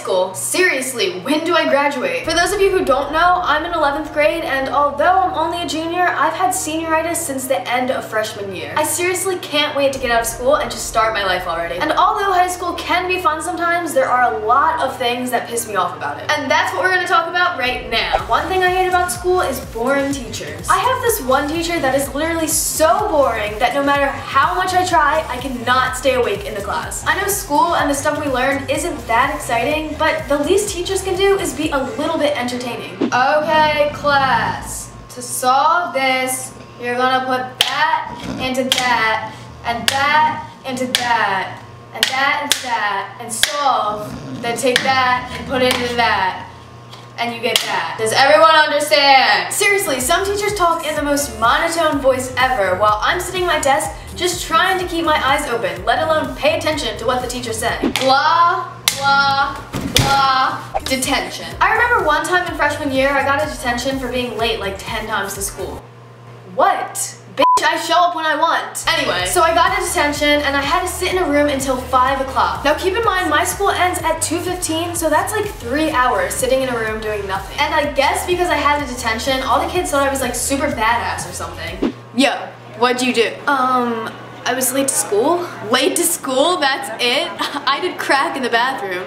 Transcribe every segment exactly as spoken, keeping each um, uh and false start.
school. Seriously, when do I graduate? For those of you who don't know, I'm in eleventh grade, and although I'm only a junior, I've had senioritis since the end of freshman year. I seriously can't wait to get out of school and just start my life already. And although high school can be fun sometimes, there are a lot of things that piss me off about it. And that's what we're gonna talk about right now. One thing I hate about school is boring teachers. I have this one teacher that is literally so boring that no matter how much I try, I cannot stay awake in the class. I know school and the stuff we learn isn't that exciting, but the least teachers can do is be a little bit entertaining. Okay, class, to solve this, you're gonna put that into that, and that into that, and that into that, and solve, then take that and put it into that. And you get that. Does everyone understand? Seriously, some teachers talk in the most monotone voice ever while I'm sitting at my desk just trying to keep my eyes open, let alone pay attention to what the teacher's saying. Blah, blah, blah, detention. I remember one time in freshman year, I got a detention for being late like ten times to school. What? Bitch, I show up when I want. Anyway, so I got a detention and I had to sit in a room until five o'clock. Now keep in mind, my school ends at two fifteen, so that's like three hours sitting in a room doing nothing. And I guess because I had a detention, all the kids thought I was like super badass or something. Yo, what'd you do? Um, I was late to school. Late to school? That's it? I did crack in the bathroom.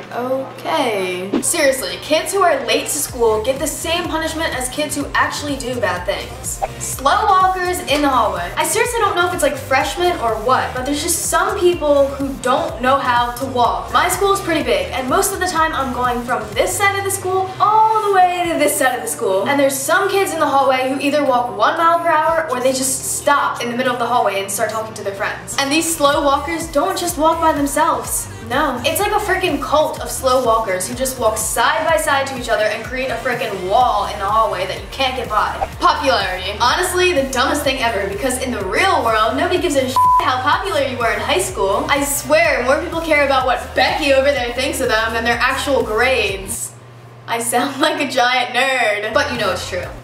Okay. Seriously, kids who are late to school get the same punishment as kids who actually do bad things. Slow walkers in the hallway. I seriously don't know if it's like freshmen or what, but there's just some people who don't know how to walk. My school is pretty big, and most of the time I'm going from this side of the school all the way to this side of the school. And there's some kids in the hallway who either walk one mile per hour or they just stop in the middle of the hallway and start talking to their friends. And these slow walkers don't just walk by themselves. No. It's like a freaking cult of slow walkers who just walk side by side to each other and create a freaking wall in the hallway that you can't get by. Popularity. Honestly, the dumbest thing ever, because in the real world, nobody gives a shit how popular you were in high school. I swear, more people care about what Becky over there thinks of them than their actual grades. I sound like a giant nerd, but you know it's true.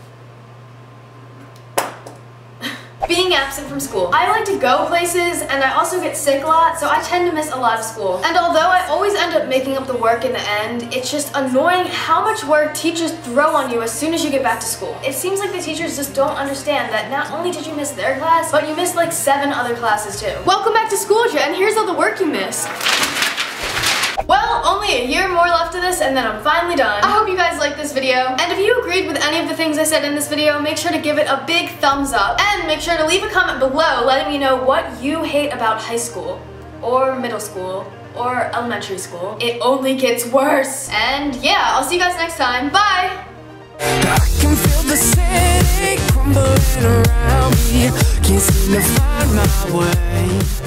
Being absent from school. I like to go places, and I also get sick a lot, so I tend to miss a lot of school. And although I always end up making up the work in the end, it's just annoying how much work teachers throw on you as soon as you get back to school. It seems like the teachers just don't understand that not only did you miss their class, but you missed like seven other classes too. Welcome back to school, Jen. Here's all the work you missed. Well, only a year more left of this and then I'm finally done. I hope you guys liked this video, and if you agreed with any of the things I said in this video, make sure to give it a big thumbs up, and make sure to leave a comment below letting me know what you hate about high school, or middle school, or elementary school. It only gets worse. And yeah, I'll see you guys next time. Bye! I can feel the city crumbling around me. Can't seem to find my way.